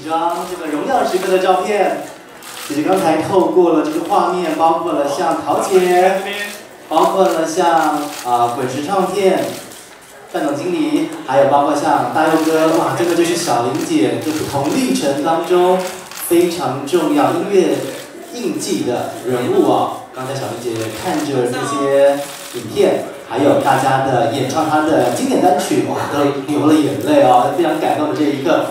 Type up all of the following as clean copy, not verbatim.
张这个荣耀时刻的照片。其实刚才透过了这个画面，包括了像桃姐，包括了像滚石唱片范总经理，还有包括像大佑哥，哇，这个就是小玲姐这不同历程当中非常重要音乐印记的人物哦。刚才小玲姐看着这些影片，还有大家的演唱她的经典单曲，哇，都流了眼泪哦，非常感动的这一刻。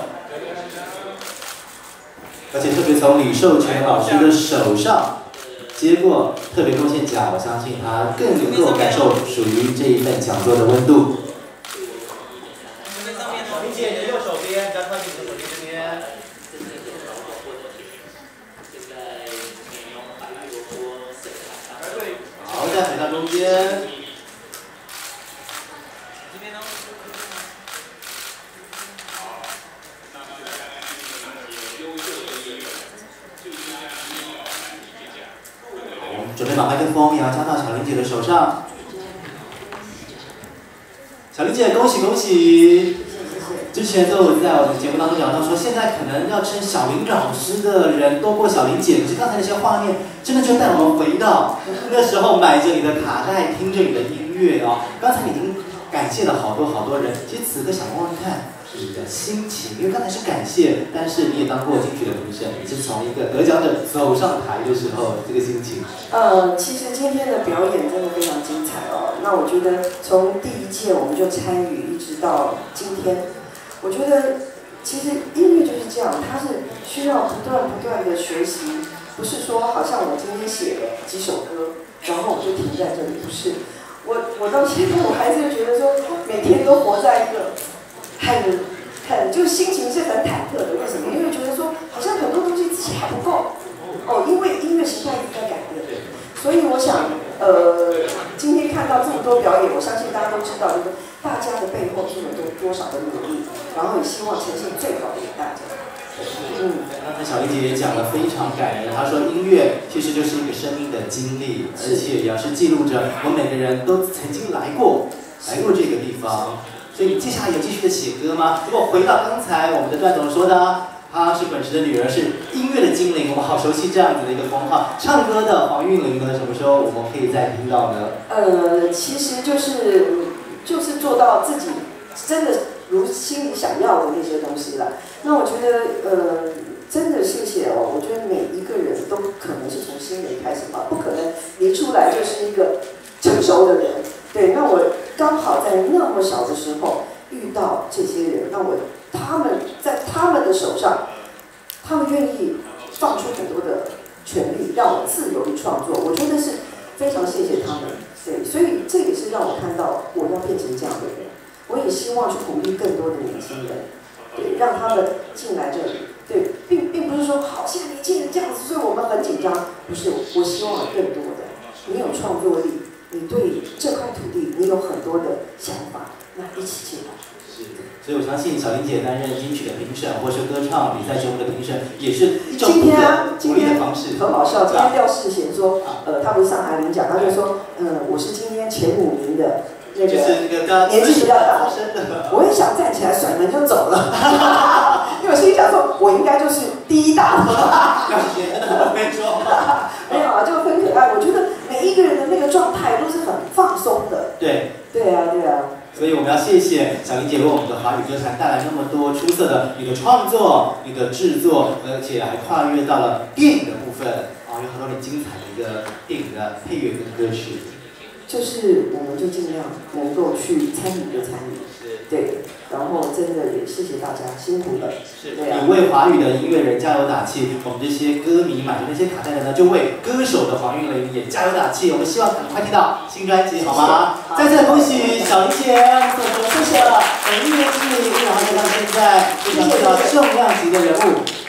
而且特别从李寿全老师的手上接过特别贡献奖，我相信他更能够感受属于这一份讲座的温度。小玲姐，你的右手边，加靠近你的手机这边。好，再回到中间。准备把麦克风也要交到小玲姐的手上。小玲姐，恭喜恭喜！之前都有在我的节目当中聊到说，现在可能要称小玲老师的人多过小玲姐，可是刚才那些画面真的就带我们回到那时候买着你的卡带，听着你的音乐哦。刚才你已经感谢了好多人，其实此刻想问问看。你的心情，因为刚才是感谢，但是你也当过金曲的评审，你是从一个得奖者走上台的时候，这个心情。 其实今天的表演真的非常精彩哦。那我觉得从第一届我们就参与，一直到今天，我觉得其实音乐就是这样，它是需要不断的学习，不是说好像我今天写了几首歌，然后我就停在这里，不是。我到现在我还是觉得说，每天都活在一个。就是心情是很忐忑的，为什么？因为觉得说好像很多东西自己还不够哦，因为音乐时代一直在改变，所以我想今天看到这么多表演，我相信大家都知道，就是大家的背后是有多少的努力，然后也希望呈现最好的给大家。 刚才小玲姐也讲了非常感人，她说音乐其实就是一个生命的经历，而且也是记录着我们每个人都曾经来过这个地方。所以接下来有继续的写歌吗？如果回到刚才我们的段总说的，她是滚石的女儿，是音乐的精灵，我们好熟悉这样子的一个封号。唱歌的黄韵玲呢，什么时候我们可以再听到呢？ 其实就是做到自己真的如心里想要的那些东西了。那我觉得真的谢谢哦，我觉得每一个人都可能是从新人开始吧，不可能一出来就是一个成熟的人。对，那我刚好在那么小的时候遇到这些人，那他们在他们的手上，他们愿意放出很多的权利，让我自由地创作，我觉得是非常谢谢他们。对，所以这也是让我看到我要变成这样的人。我也希望去鼓励更多的年轻人，对，让他们进来这里。对，并不是说好现在年轻人这样子，所以我们很紧张。不是，我希望有更多的，你有创作力。你对这块土地，你有很多的想法，那一起进来。 是，所以我相信小玲姐担任金曲的评审，或是歌唱比赛节目的评审，也是一种鼓励的方式。 很好笑，今天廖世贤说，他不是上海领奖，他就说，我是今天前5名的那个年纪比较大的，我也想站起来甩门就走了，因为我心里想说，我应该就是第1大的。 没错， 没有啊，就很可爱。我觉得每一个人的那个状态都是很放松的。 对， 对啊。 所以我们要谢谢小玲姐为我们的华语歌坛带来那么多出色的你的创作、你的制作，而且还跨越到了电影的部分啊，有很多很精彩的一个电影的配乐跟歌曲。 就是我们就尽量能够去参与就参与，对，然后真的也谢谢大家辛苦了，对啊。 你为华语的音乐人加油打气，我们这些歌迷买的那些卡带的呢，就为歌手的黄韵玲也加油打气。我们希望赶快听到新专辑，好吗？再次恭喜小玲姐，谢谢了，音乐剧，然后再到现在非常重量级的人物。